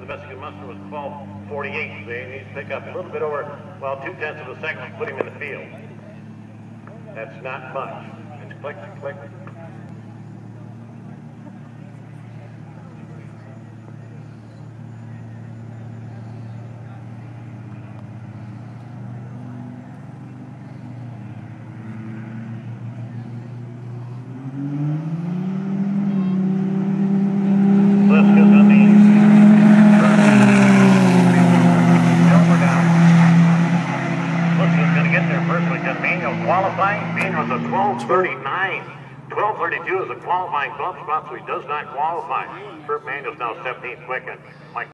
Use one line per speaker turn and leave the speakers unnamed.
Mexican Mustard was 12:48. So he needs to pick up a little bit over, well, 2/10 of a second to put him in the field. That's not much. It's click, click. Qualifying, Bean was a 12:39. 12:32 is a qualifying bump spot, so he does not qualify. Kurt Manuel's now 17th quick, and Mike